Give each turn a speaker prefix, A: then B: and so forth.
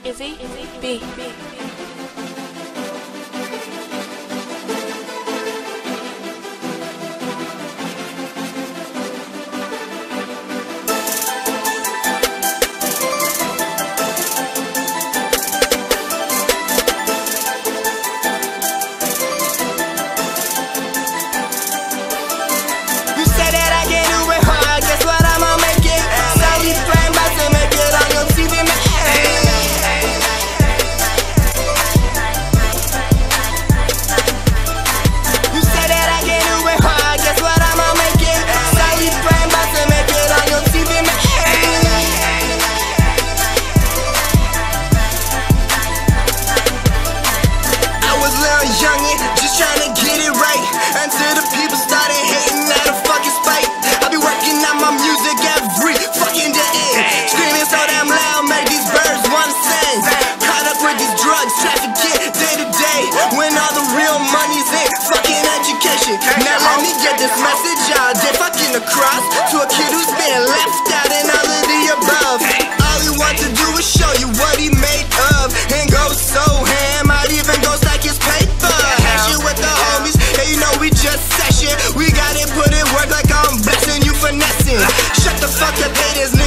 A: Izzy B.
B: Youngin', just tryna get it right until the people started hating out of fucking spite. I be working on my music every fucking day, screaming so damn loud, make these birds wanna sing. Caught up with these drugs, trafficking day to day, when all the real money's in fucking education. Now let me get this message out there fucking across to a kid who's been left out in all of the above. All he wants to do is show you what he made of and go so ham, I'd even go stack his paper. We got it, put it work like I'm blessing you finessing. Shut the fuck up, haters.